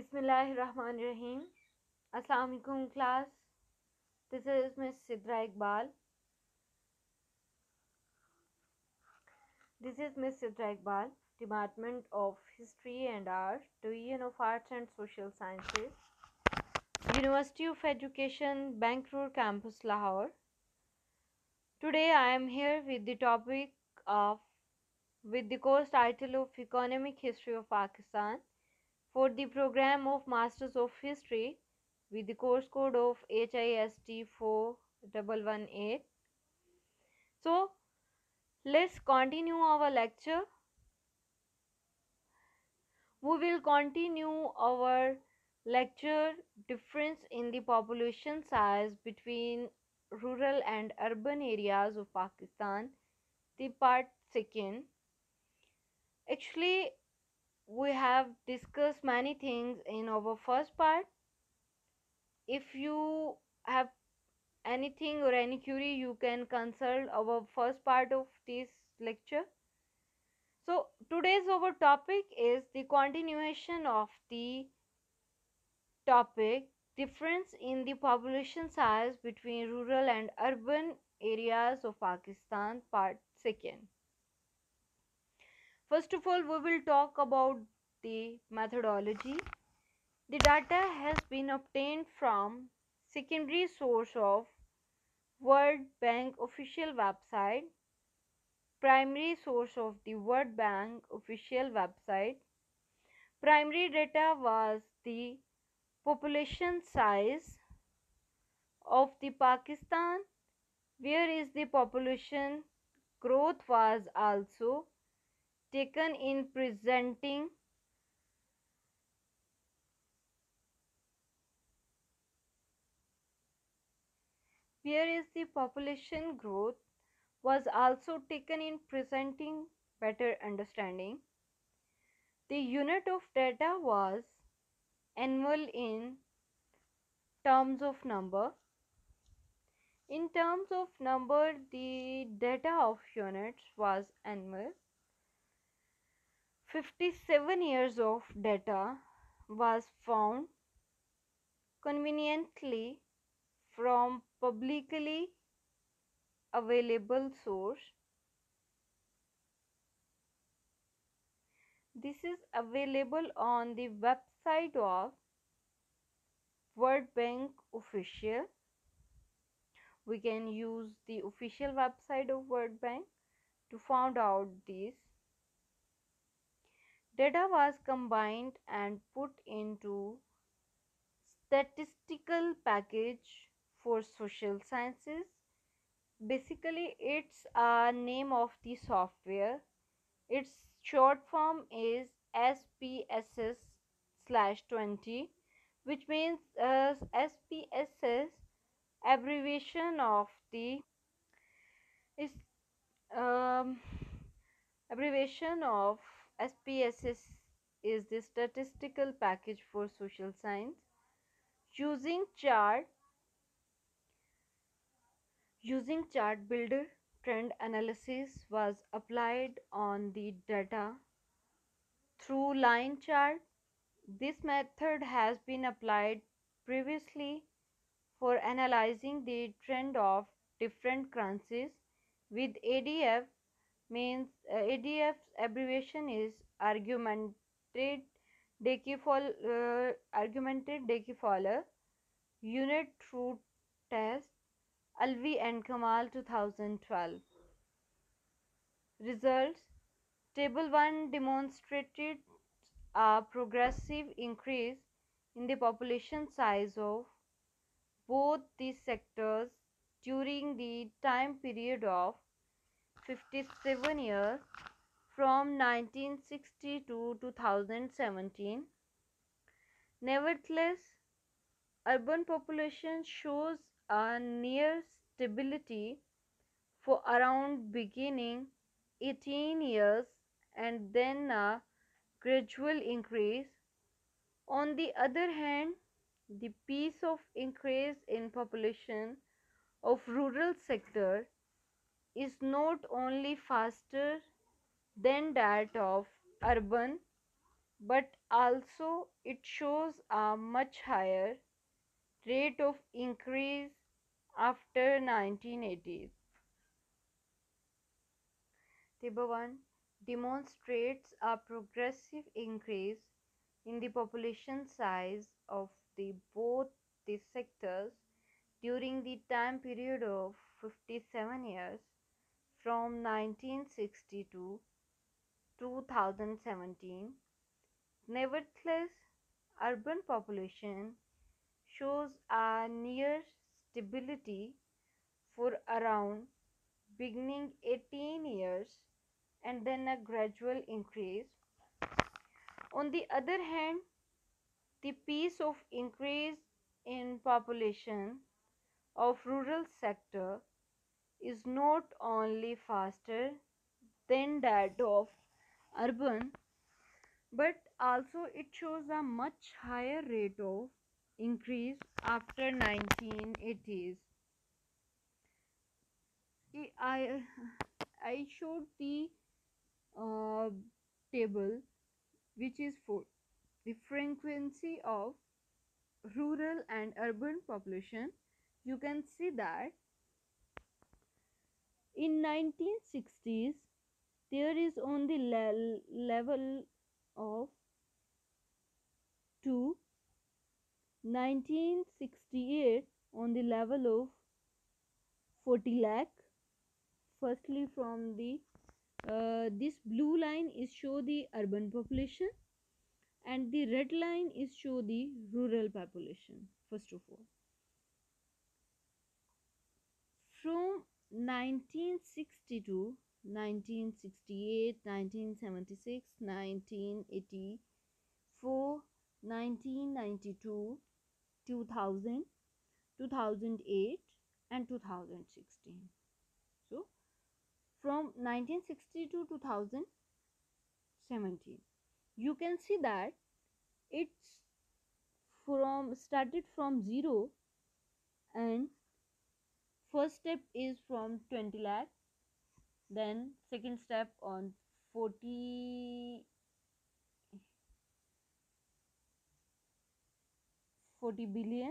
Bismillahirrahmanirrahim. Assalamu alaikum class. This is Miss Sidra Iqbal. This is Miss Sidra Iqbal, Department of History and Art, Division of Arts and Social Sciences, University of Education, Bangalore Campus, Lahore. Today I am here with the topic of with the course title of Economic History of Pakistan for the program of Masters of History with the course code of HIST 4118. So let's continue our lecture. We will continue our lecture difference in the population size between rural and urban areas of Pakistan, the part second. Actually, we have discussed many things in our first part. If you have anything or any query, you can consult our first part of this lecture. So today's our topic is the continuation of the topic difference in the population size between rural and urban areas of Pakistan, part second. First of all, we will talk about the methodology. The data has been obtained from secondary source of World Bank official website, primary source of the World Bank official website. Primary data was the population size of the Pakistan, whereas the population growth was also taken in presenting whereas the population growth was also taken in presenting better understanding. The unit of data was annual in terms of number. In terms of number, the data of units was annual. 57 years of data was found conveniently from publicly available source. This is available on the website of World Bank official. We can use the official website of World Bank to find out this. Data was combined and put into statistical package for social sciences. Basically, it's a name of the software. Its short form is SPSS/20, which means SPSS abbreviation of the is um, abbreviation of SPSS is the statistical package for social science. Using chart builder, trend analysis was applied on the data through line chart. This method has been applied previously for analyzing the trend of different currencies with ADF means ADF's abbreviation is augmented deciffer unit through test Alvi and Kamal 2012. Results. Table 1 demonstrated a progressive increase in the population size of both these sectors during the time period of 57 years from 1960 to 2017. Nevertheless, urban population shows a near stability for around beginning 18 years and then a gradual increase. On the other hand, the pace of increase in population of rural sector is not only faster than that of urban but also it shows a much higher rate of increase after 1980s. Table 1 demonstrates a progressive increase in the population size of the both the sectors during the time period of 57 years from 1960 to 2017. Nevertheless, urban population shows a near stability for around beginning 18 years and then a gradual increase. On the other hand, the pace of increase in population of rural sector is not only faster than that of urban, but also it shows a much higher rate of increase after 1980s. I I showed the uh, table which is for the frequency of rural and urban population. You can see that in 1960s there is on the level of 2, 1968 on the level of 40 lakh. Firstly, from the this blue line is show the urban population and the red line is show the rural population. First of all, from 1962, 1968, 1976, 1984, 1992, 2000, 2008 and 2016. So from 1960 to 2017, you can see that it's from started from 0, and first step is from 20 lakh, then second step on 40 billion,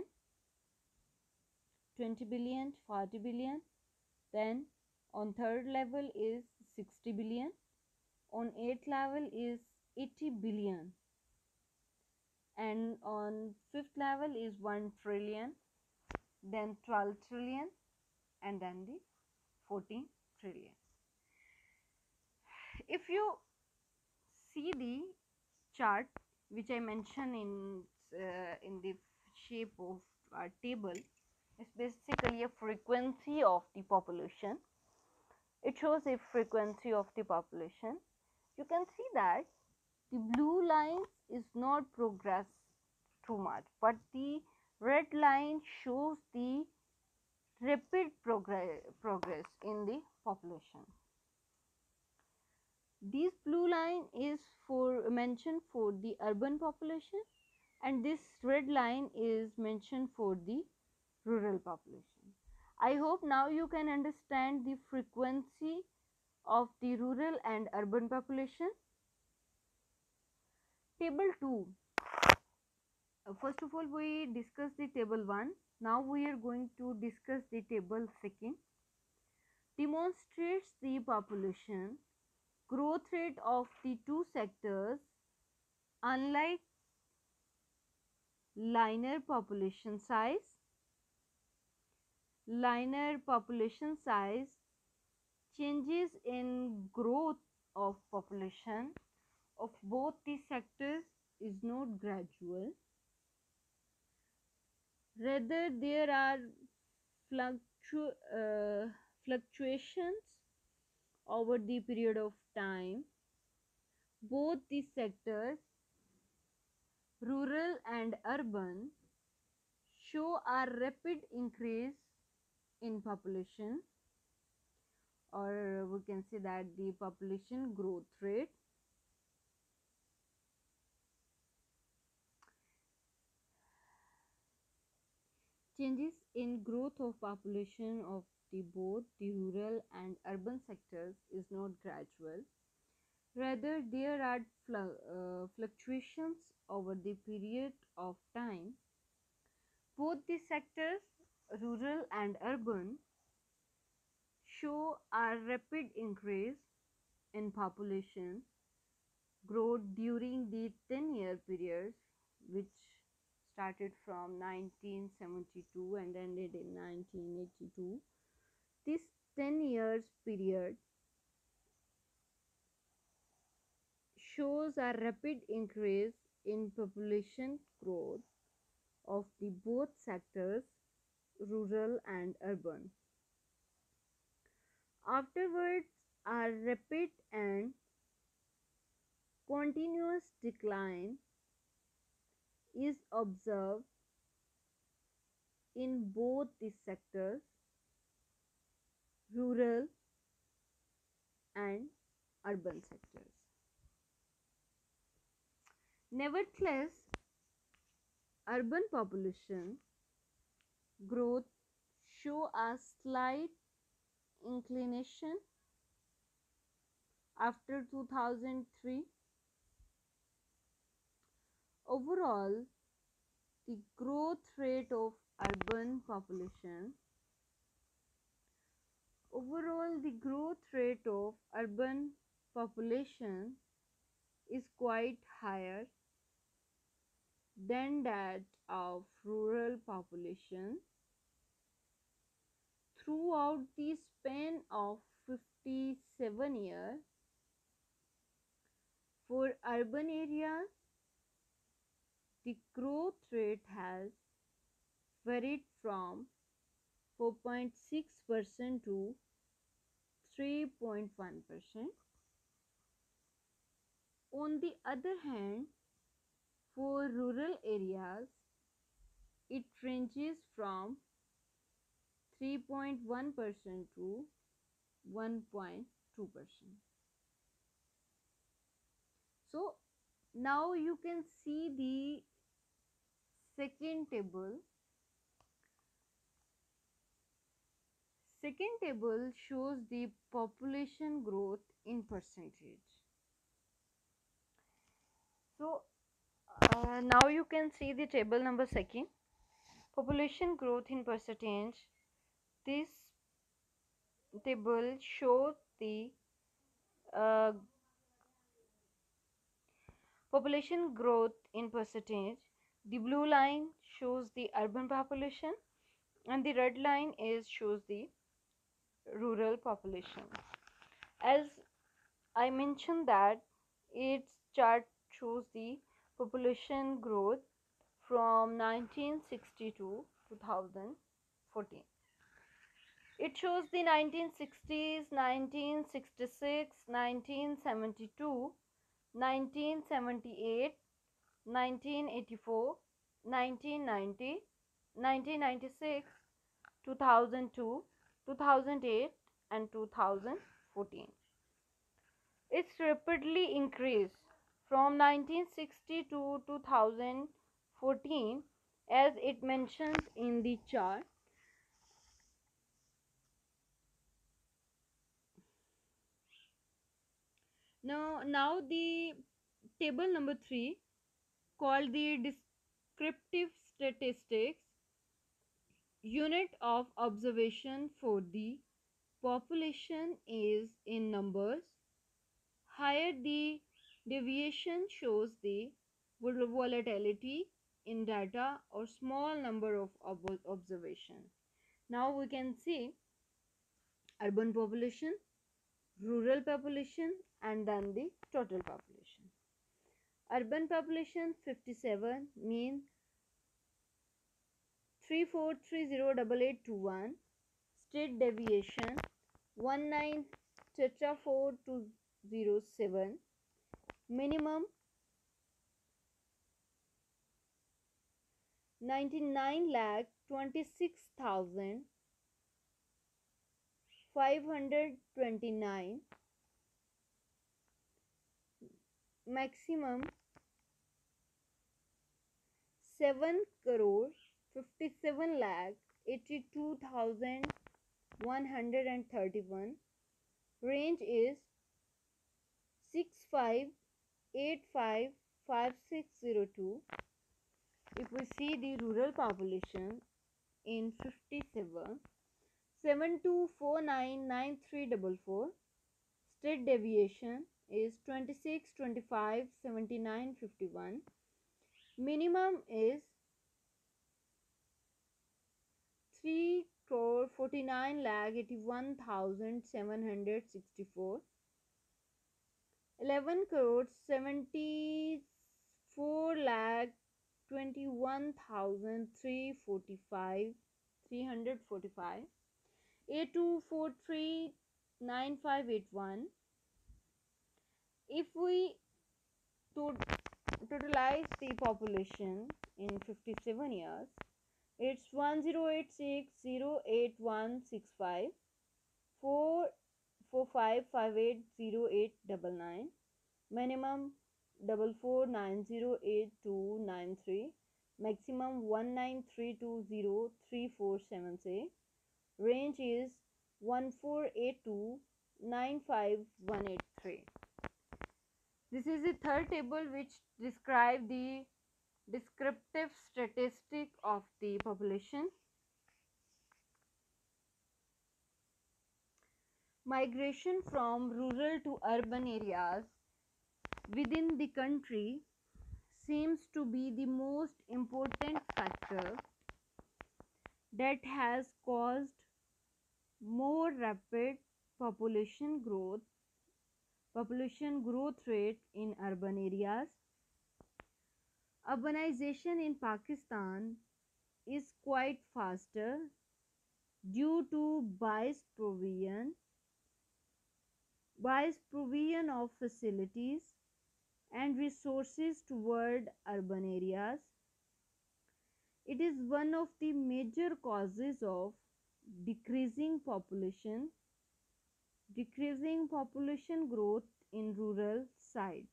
20 billion, 40 billion, then on third level is 60 billion, on eighth level is 80 billion, and on fifth level is 1 trillion, then 12 trillion, and then the 14 trillion. If you see the chart which I mentioned in the shape of a table, it's basically a frequency of the population. It shows a frequency of the population. You can see that the blue line is not progress too much, but the red line shows the rapid progress in the population. This blue line is for mentioned for the urban population, and this red line is mentioned for the rural population. I hope now you can understand the frequency of the rural and urban population. Table 2. First of all, we discussed the table 1. Now we are going to discuss the table 2. Demonstrates the population growth rate of the two sectors. Unlike linear population size, changes in growth of population of both the sectors is not gradual. Rather, there are fluctuations over the period of time. Both the sectors, rural and urban, show a rapid increase in population, or we can say that the population growth rate. Changes in growth of population of the both the rural and urban sectors is not gradual. Rather, there are fluctuations over the period of time. Both the sectors, rural and urban, show a rapid increase in population growth during the 10-year period, which started from 1972 and ended in 1982. This 10 years period shows a rapid increase in population growth of the both sectors, rural and urban. Afterwards, a rapid and continuous decline is observed in both the sectors, rural and urban sectors. Nevertheless, urban population growth show a slight inclination after 2003. Overall, the growth rate of urban population overall the growth rate of urban population is quite higher than that of rural population throughout the span of 57 years. For urban areas, the growth rate has varied from 4.6% to 3.1%. On the other hand, for rural areas, it ranges from 3.1% to 1.2%. So now you can see the second table. Second table shows the population growth in percentage. So now you can see the table number second. Population growth in percentage. This table shows the uh, population growth in percentage. The blue line shows the urban population and the red line shows the rural population. As I mentioned that its chart shows the population growth from 1960 to 2014. It shows the 1960s, 1966, 1972, 1978, 1984, 1990, 1996, 2002, 2008 and 2014. It's rapidly increased from 1960 to 2014 as it mentions in the chart. Now the table number 3 called the descriptive statistics unit of observation for the population is in numbers. Higher the deviation shows the volatility in data or small number of observation. Now we can see urban population, rural population and then the total population. Urban population 57 mean 34308821, state deviation 19 4207, minimum 99,26,529, maximum 7,57,82,131, range is 85855602. If we see the rural population in 57, 72499344. State deviation is 26, 25, 79, 51. Minimum is 3 crore 49 lakh 81,764. 11 crore 74 lakh 21,345. 345. A2439581. If we totalize the population in 57 years, it's 10860865 445580899. Minimum 44908293. Maximum 19320347. Range is 148295183. This is the third table which describe the descriptive statistic of the population. Migration from rural to urban areas within the country seems to be the most important factor that has caused more rapid population growth rate in urban areas. Urbanization in Pakistan is quite faster due to biased provision of facilities and resources toward urban areas. It is one of the major causes of decreasing population growth in rural sites.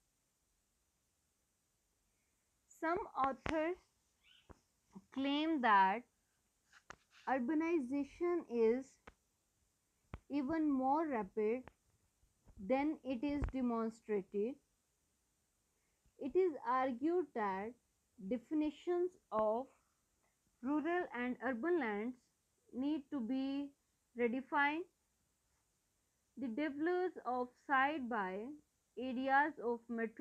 Some authors claim that urbanization is even more rapid than it is demonstrated. It is argued that definitions of rural and urban lands need to be redefined. The developers of side by areas of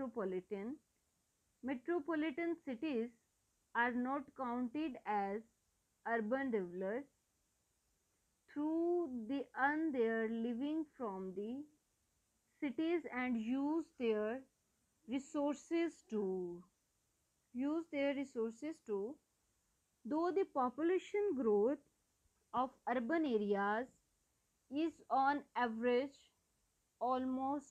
metropolitan cities are not counted as urban dwellers through they earn their living from the cities and resources to use their resources to. Though the population growth of urban areas is on average almost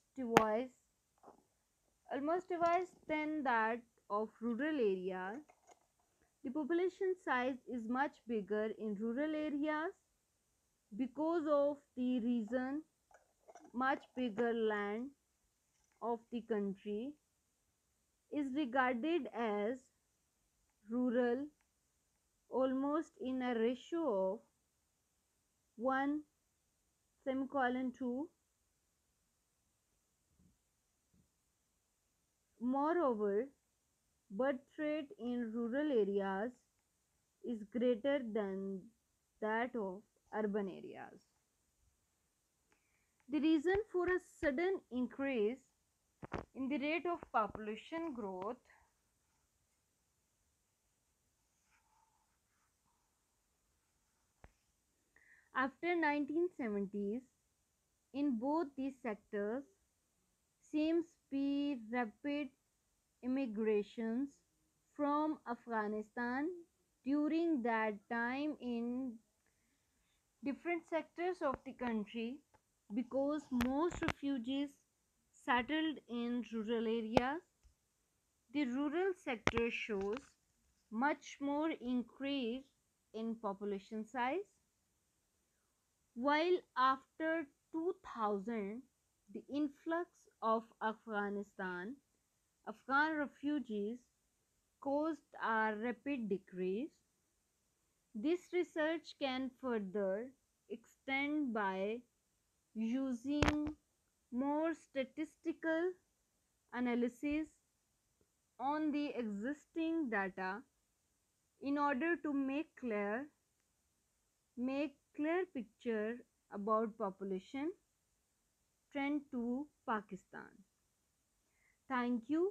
twice than that of rural areas, the population size is much bigger in rural areas because of the reason much bigger land of the country is regarded as rural almost in a ratio of 1 semicolon 2. Moreover, birth rate in rural areas is greater than that of urban areas. The reason for a sudden increase in the rate of population growth after 1970s in both these sectors seems to be rapid immigrations from Afghanistan during that time in different sectors of the country because most refugees settled in rural areas. The rural sector shows much more increase in population size, while after 2000 the influx of Afghan refugees caused a rapid decrease. This research can further extend by using more statistical analysis on the existing data in order to make clear picture about population trend to Pakistan. Thank you.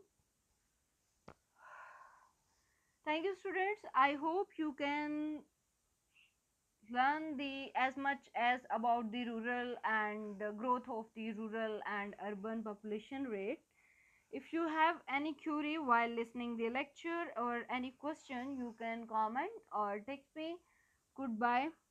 Thank you, students. I hope you can learn the as much as about the rural and growth of the rural and urban population rate. If you have any query while listening the lecture or any question, you can comment or text me. Goodbye.